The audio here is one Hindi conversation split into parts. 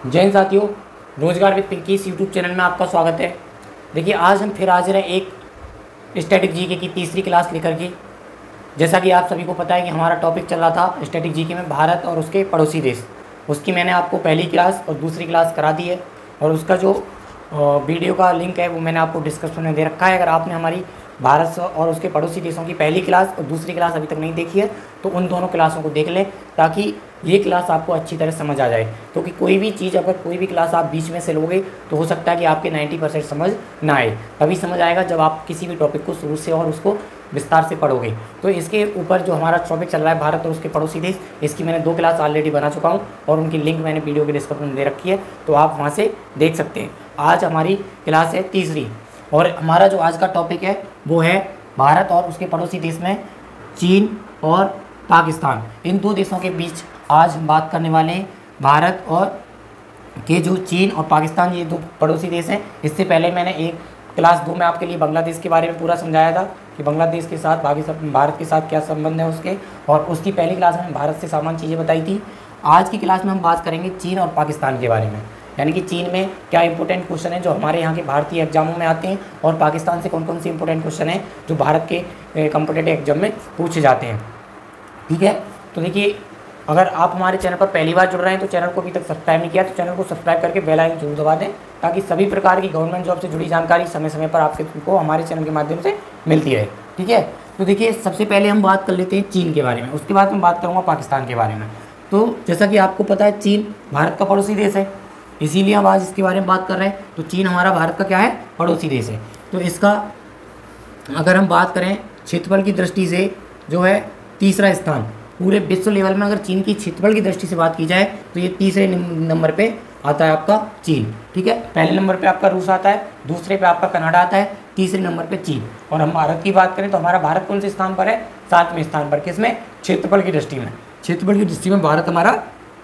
जय हिंद साथियों, रोजगार विद पिंकी इस यूट्यूब चैनल में आपका स्वागत है। देखिए, आज हम फिर हाजिर हैं एक स्टैटिक जीके की तीसरी क्लास लेकर के। जैसा कि आप सभी को पता है कि हमारा टॉपिक चल रहा था स्टैटिक जीके में भारत और उसके पड़ोसी देश। उसकी मैंने आपको पहली क्लास और दूसरी क्लास करा दी है और उसका जो वीडियो का लिंक है वो मैंने आपको डिस्क्रिप्शन में दे रखा है। अगर आपने हमारी भारत और उसके पड़ोसी देशों की पहली क्लास और दूसरी क्लास अभी तक नहीं देखी है तो उन दोनों क्लासों को देख लें, ताकि ये क्लास आपको अच्छी तरह समझ आ जाए। क्योंकि कोई भी चीज़, अगर कोई भी क्लास आप बीच में से लोगे तो हो सकता है कि आपके 90% समझ ना आए। तभी समझ आएगा जब आप किसी भी टॉपिक को शुरू से और उसको विस्तार से पढ़ोगे। तो इसके ऊपर जो हमारा टॉपिक चल रहा है भारत और उसके पड़ोसी देश, इसकी मैंने 2 क्लास ऑलरेडी बना चुका हूँ और उनकी लिंक मैंने वीडियो के डिस्क्रिप्शन में दे रखी है, तो आप वहाँ से देख सकते हैं। आज हमारी क्लास है तीसरी और हमारा जो आज का टॉपिक है वो है भारत और उसके पड़ोसी देश में चीन और पाकिस्तान। इन दो देशों के बीच आज हम बात करने वाले हैं। भारत और के जो चीन और पाकिस्तान, ये दो पड़ोसी देश हैं। इससे पहले मैंने एक क्लास 2 में आपके लिए बांग्लादेश के बारे में पूरा समझाया था कि बांग्लादेश के साथ भारत के साथ क्या संबंध है उसके, और उसकी पहली क्लास में भारत से सामान्य चीज़ें बताई थी। आज की क्लास में हम बात करेंगे चीन और पाकिस्तान के बारे में, यानी कि चीन में क्या इंपॉर्टेंट क्वेश्चन है जो हमारे यहाँ के भारतीय एग्जामों में आते हैं और पाकिस्तान से कौन कौन से इंपॉर्टेंट क्वेश्चन हैं जो भारत के कॉम्पिटिटिव एग्जाम में पूछे जाते हैं। ठीक है, तो देखिए, अगर आप हमारे चैनल पर पहली बार जुड़ रहे हैं तो चैनल को अभी तक सब्सक्राइब नहीं किया तो चैनल को सब्सक्राइब करके बेल आइकन जरूर दबा दें, ताकि सभी प्रकार की गवर्नमेंट जॉब से जुड़ी जानकारी समय समय पर आपको हमारे चैनल के माध्यम से मिलती रहे। ठीक है, तो देखिए, सबसे पहले हम बात कर लेते हैं चीन के बारे में, उसके बाद मैं बात करूँगा पाकिस्तान के बारे में। तो जैसा कि आपको पता है, चीन भारत का पड़ोसी देश है, इसीलिए हम आज इसके बारे में बात कर रहे हैं। तो चीन हमारा भारत का क्या है, पड़ोसी देश है। तो इसका अगर हम बात करें क्षेत्रफल की दृष्टि से जो है तीसरा स्थान पूरे विश्व लेवल में, अगर चीन की क्षेत्रफल की दृष्टि से बात की जाए तो ये तीसरे नंबर पे आता है आपका चीन। ठीक है, पहले नंबर पे आपका रूस आता है, दूसरे पे आपका कनाडा आता है, तीसरे नंबर पे चीन। और हम भारत की बात करें तो हमारा भारत कौन से स्थान पर है, 7वें स्थान पर। किसमें, क्षेत्रफल की दृष्टि में। क्षेत्रफल की दृष्टि में भारत हमारा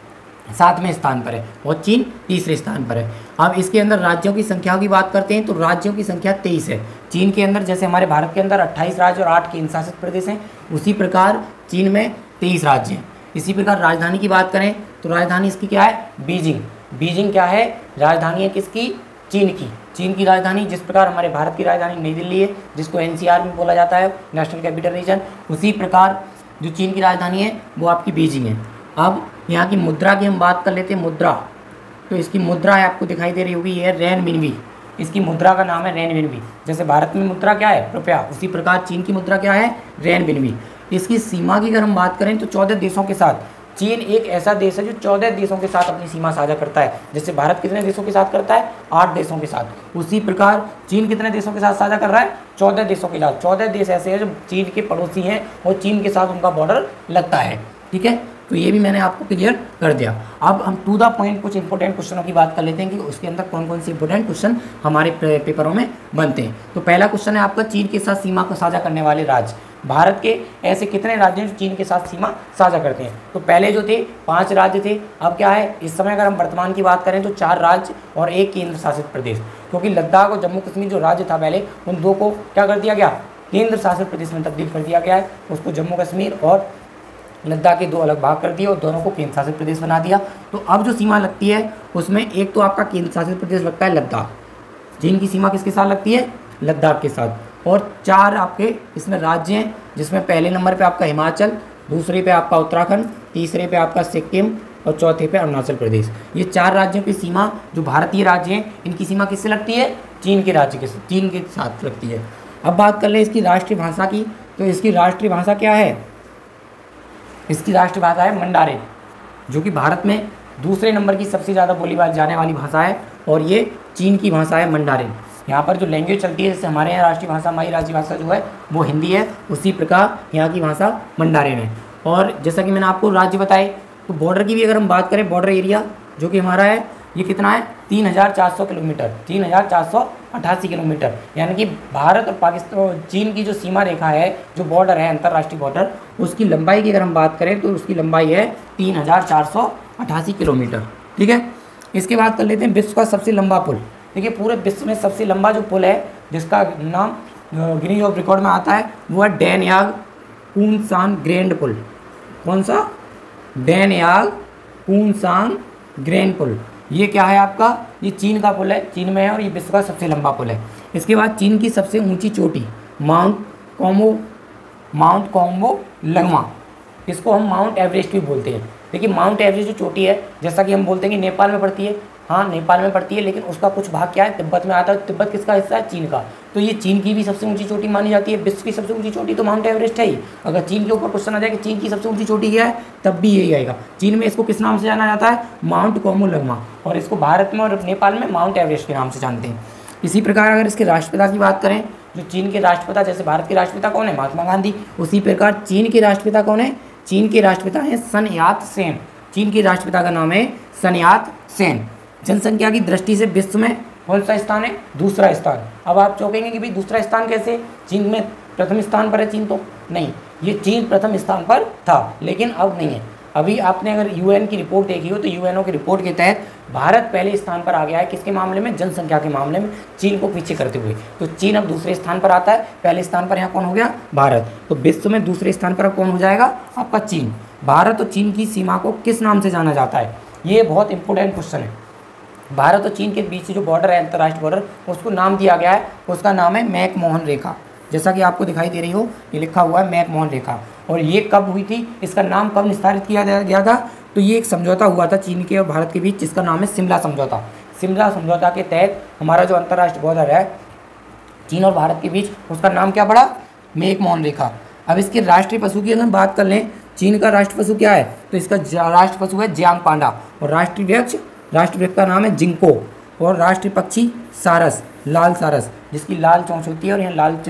7वें स्थान पर है और चीन तीसरे स्थान पर है। अब इसके अंदर राज्यों की संख्या की बात करते हैं तो राज्यों की संख्या 23 है। चीन के अंदर जैसे हमारे भारत के अंदर 28 राज्य और 8 केंद्र शासित प्रदेश हैं, उसी प्रकार चीन में 23 राज्य हैं। इसी प्रकार राजधानी की बात करें तो राजधानी इसकी क्या है, बीजिंग। बीजिंग क्या है, राजधानी है किसकी, चीन की। चीन की राजधानी, जिस प्रकार हमारे भारत की राजधानी नई दिल्ली है, जिसको NCR में बोला जाता है, नेशनल कैपिटल रीजन, उसी प्रकार जो चीन की राजधानी है वो आपकी बीजिंग है। अब यहाँ की मुद्रा की हम बात कर लेते हैं। मुद्रा, तो इसकी मुद्रा है, आपको दिखाई दे रही होगी, ये है रेनमिनबी। इसकी मुद्रा का नाम है रेनमिनबी। जैसे भारत में मुद्रा क्या है, रुपया, उसी प्रकार चीन की मुद्रा क्या है, रेनमिनबी। इसकी सीमा की अगर हम बात करें तो 14 देशों के साथ चीन एक ऐसा देश है जो 14 देशों के साथ अपनी सीमा साझा करता है। जैसे भारत कितने देशों के साथ करता है, 8 देशों के साथ, उसी प्रकार चीन कितने देशों के साथ साझा कर रहा है, 14 देशों के साथ। 14 देश ऐसे हैं जो चीन के पड़ोसी हैं और चीन के साथ उनका बॉर्डर लगता है। ठीक है, तो ये भी मैंने आपको क्लियर कर दिया। अब हम टू द पॉइंट कुछ इंपॉर्टेंट क्वेश्चनों की बात कर लेते हैं कि उसके अंदर कौन कौन से इंपॉर्टेंट क्वेश्चन हमारे पेपरों में बनते हैं। तो पहला क्वेश्चन है आपका, चीन के साथ सीमा को साझा करने वाले राज्य। भारत के ऐसे कितने राज्य हैं जो चीन के साथ सीमा साझा करते हैं। तो पहले जो थे 5 राज्य थे, अब क्या है, इस समय अगर हम वर्तमान की बात करें तो 4 राज्य और 1 केंद्र शासित प्रदेश। क्योंकि लद्दाख और जम्मू कश्मीर जो राज्य था पहले, उन 2 को क्या कर दिया गया, केंद्र शासित प्रदेश में तब्दील कर दिया गया है। उसको जम्मू कश्मीर और लद्दाख के 2 अलग भाग कर दिए और दोनों को केंद्र शासित प्रदेश बना दिया। तो अब जो सीमा लगती है उसमें एक तो आपका केंद्र शासित प्रदेश लगता है लद्दाख। चीन की सीमा किसके साथ लगती है, लद्दाख के साथ। और 4 आपके इसमें राज्य हैं, जिसमें पहले नंबर पे आपका हिमाचल, दूसरे पे आपका उत्तराखंड, तीसरे पे आपका सिक्किम और चौथे पे अरुणाचल प्रदेश। ये 4 राज्यों की सीमा जो भारतीय राज्य हैं, इनकी सीमा किससे लगती है, चीन के राज्य के, चीन के साथ लगती है। अब बात कर ले इसकी राष्ट्रीय भाषा की, तो इसकी राष्ट्रीय भाषा क्या है, इसकी राष्ट्रीय भाषा है मंडारिन, जो कि भारत में दूसरे नंबर की सबसे ज़्यादा बोली जाने वाली भाषा है और ये चीन की भाषा है मंडारिन। यहाँ पर जो लैंग्वेज चलती है, जैसे हमारे यहाँ राष्ट्रीय भाषा, हमारी राष्ट्रीय भाषा जो है वो हिंदी है, उसी प्रकार यहाँ की भाषा मंडारिन है। और जैसा कि मैंने आपको राज्य बताए, तो बॉर्डर की भी अगर हम बात करें, बॉर्डर एरिया जो कि हमारा है, ये कितना है, 3400 किलोमीटर, 3488 किलोमीटर। यानी कि भारत और पाकिस्तान, चीन की जो सीमा रेखा है, जो बॉर्डर है, अंतर्राष्ट्रीय बॉर्डर, उसकी लंबाई की अगर हम बात करें तो उसकी लंबाई है 3488 किलोमीटर। ठीक है, इसके बाद कर लेते हैं विश्व का सबसे लंबा पुल। देखिए, पूरे विश्व में सबसे लंबा जो पुल है, जिसका नाम गिनीज ऑफ रिकॉर्ड में आता है, वो है डैनयाग पूनसान ग्रैंड पुल। कौन सा, डैनयाग पूनसान ग्रैंड पुल। ये क्या है आपका, ये चीन का पुल है, चीन में है और ये विश्व का सबसे लंबा पुल है। इसके बाद चीन की सबसे ऊंची चोटी माउंट कॉम्बो लगमा, इसको हम माउंट एवरेस्ट भी बोलते हैं। देखिए माउंट एवरेस्ट जो चोटी है, जैसा कि हम बोलते हैं कि नेपाल में पड़ती है, हाँ नेपाल में पड़ती है, लेकिन उसका कुछ भाग क्या है, तिब्बत में आता है। तिब्बत किसका हिस्सा है, चीन का। तो ये चीन की भी सबसे ऊंची चोटी मानी जाती है। विश्व की सबसे ऊंची चोटी तो माउंट एवरेस्ट है ही। अगर चीन के ऊपर क्वेश्चन आ जाए कि चीन की सबसे ऊंची चोटी क्या है, तब भी यही आएगा। चीन में इसको किस नाम से जाना जाता है, माउंट कॉम्बो लगमा, और इसको भारत में और नेपाल में माउंट एवरेस्ट के नाम से जानते हैं। इसी प्रकार अगर इसके राष्ट्रपिता की बात करें, जो चीन के राष्ट्रपिता, जैसे भारत के राष्ट्रपिता कौन है, महात्मा गांधी, उसी प्रकार चीन के राष्ट्रपिता कौन है, चीन के राष्ट्रपिता हैं सन यात सेन। चीन के राष्ट्रपिता का नाम है सन यात सेन। जनसंख्या की दृष्टि से विश्व में कौन सा स्थान है, दूसरा स्थान। अब आप चौंकेंगे कि भाई दूसरा स्थान कैसे, चीन में प्रथम स्थान पर है चीन, तो नहीं, ये चीन प्रथम स्थान पर था लेकिन अब नहीं है। अभी आपने अगर यूएन की रिपोर्ट देखी हो तो यूएनओ की रिपोर्ट के तहत भारत पहले स्थान पर आ गया है। किसके मामले में, जनसंख्या के मामले में, चीन को पीछे करते हुए। तो चीन अब दूसरे स्थान पर आता है, पहले स्थान पर यहाँ कौन हो गया, भारत। तो विश्व में दूसरे स्थान पर अब कौन हो जाएगा, आपका चीन। भारत और चीन की सीमा को किस नाम से जाना जाता है, ये बहुत इंपॉर्टेंट क्वेश्चन है। भारत और चीन के बीच जो बॉर्डर है, अंतर्राष्ट्रीय बॉर्डर, उसको नाम दिया गया है, उसका नाम है मैकमोहन रेखा। जैसा कि आपको दिखाई दे रही हो, ये लिखा हुआ है मैकमोहन रेखा। और ये कब हुई थी, इसका नाम कब निस्तारित किया गया था, तो ये एक समझौता हुआ था चीन के और भारत के बीच, जिसका नाम है शिमला समझौता। शिमला समझौता के तहत हमारा जो अंतर्राष्ट्रीय बॉर्डर है चीन और भारत के बीच, उसका नाम क्या पड़ा, मैकमोहन रेखा। अब इसके राष्ट्रीय पशु की अगर बात कर लें, चीन का राष्ट्र पशु क्या है, तो इसका राष्ट्र पशु है जियांग पांडा, और राष्ट्रीय वृक्ष का नाम है जिंको, और राष्ट्रीय पक्षी सारस, लाल सारस, जिसकी लाल चोंच होती है और यहाँ लाल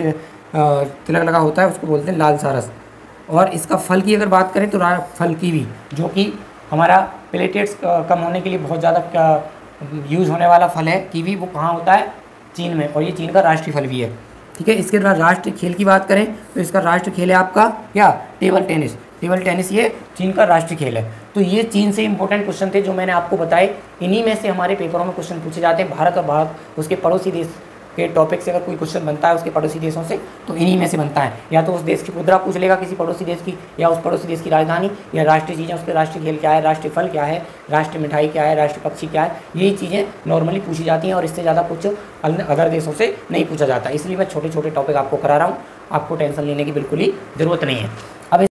तिलक लगा होता है, उसको बोलते हैं लाल सारस। और इसका फल की अगर बात करें तो फल कीवी, जो कि हमारा प्लेटलेट्स कम होने के लिए बहुत ज़्यादा यूज़ होने वाला फल है कीवी, वो कहाँ होता है, चीन में, और ये चीन का राष्ट्रीय फल भी है। ठीक है, इसके बाद राष्ट्रीय खेल की बात करें तो इसका राष्ट्रीय खेल है आपका क्या, टेबल टेनिस। टेबल टेनिस ये चीन का राष्ट्रीय खेल है। तो ये चीन से इंपॉर्टेंट क्वेश्चन थे जो मैंने आपको बताए। इन्हीं में से हमारे पेपरों में क्वेश्चन पूछे जाते हैं। भारत और भारत उसके पड़ोसी देश के टॉपिक से अगर कोई क्वेश्चन बनता है उसके पड़ोसी देशों से, तो इन्हीं में से बनता है। या तो उस देश की मुद्रा पूछ लेगा किसी पड़ोसी देश की, या उस पड़ोसी देश की राजधानी, या राष्ट्रीय चीज़ें, उसके राष्ट्रीय खेल क्या है, राष्ट्रीय फल क्या है, राष्ट्रीय मिठाई क्या है, राष्ट्रीय पक्षी क्या है, यही चीज़ें नॉर्मली पूछी जाती हैं और इससे ज़्यादा कुछ अदर देशों से नहीं पूछा जाता। इसलिए मैं छोटे छोटे टॉपिक आपको करा रहा हूँ, आपको टेंशन लेने की बिल्कुल ही ज़रूरत नहीं है। अब